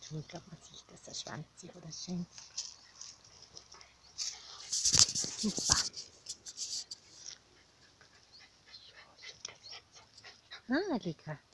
Ich glaube, man sieht, dass der Schwanz sich oder schön. Super. Ah, lecker.